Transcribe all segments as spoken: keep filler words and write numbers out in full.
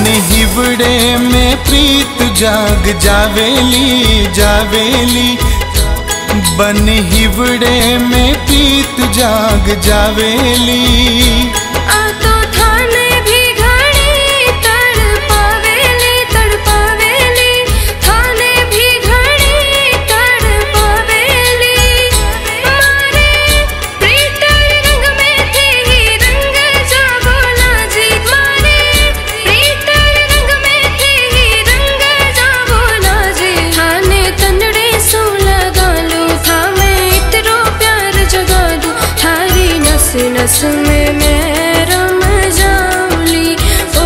हिवड़े में प्रीत जाग जावेली जावेली, बन हिवड़े में प्रीत जाग जावेली। आ तो थाने भी घड़ी तड़पावेली तड़पावेली, थाने भी घड़ी तड़पावेली। मारे प्रीत रंग में थे ही रंग जागोला जी, मारे प्रीत रंग में थे ही रंग जागोला जी। थाने तंदड़े सो लगा लो, था मैं इतरो प्यार जगा दूं, थारी नस नस में मैं रम जाऊंली। ओ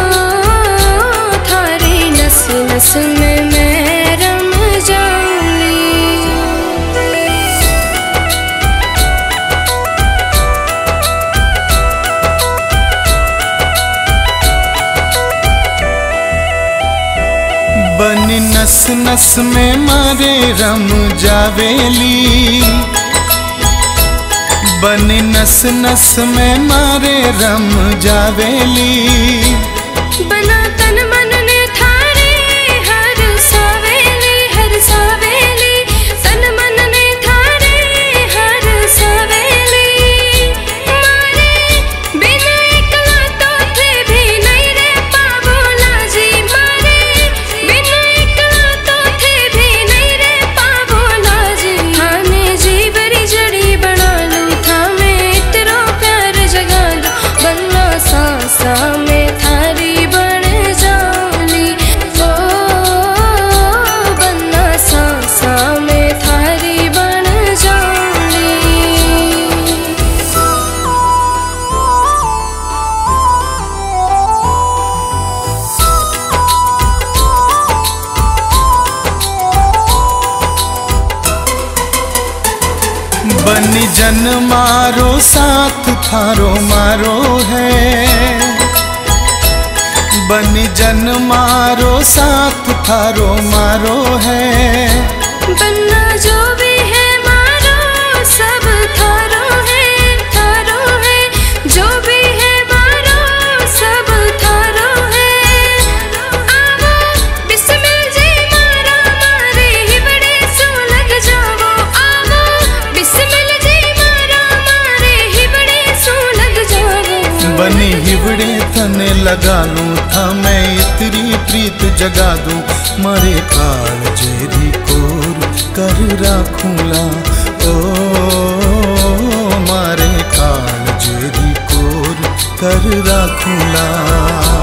थारी नस नस में मैं रम जाऊंली। बन नस नस में मारे रम जावेली, बन नस नस में मारे रम जावेली। बना तन मन ने थारे हर सावेली हर सावेली, तन मन ने थारे हर सावेली। मारे बिन एकला तो थे भी नहीं रे पागोला जी, मारे बिन एकला तो थे भी नहीं रे पागोला जी। थाने जीवरी जड़ी बना लूं, था मैं इतरो प्यार जगा दूं, बन्ना सा सा में थारी बन जाऊंली। ओ बन्ना सा सा में थारी बन जाऊंली। बन जन मारो साथ थारो मारो है, बन जन मारो साथ थारो मारो है। बन्ना जो भी है मारो सब थारो है थारो है, जो भी है मारो सब थारो है। आवो बिस्मिल जी मारा मारे हिवड़े सो लग जावो, आवो बिस्मिल जी मारा मारे हिवड़े सो लग जावो। बनी हिवड़े तने लगा लूं, था मैं इतरी प्रीत जगा दूं, मारे काल जेरी कोर कर राखूंला। ओ मारे काल जेरी कोर कर राखूंला।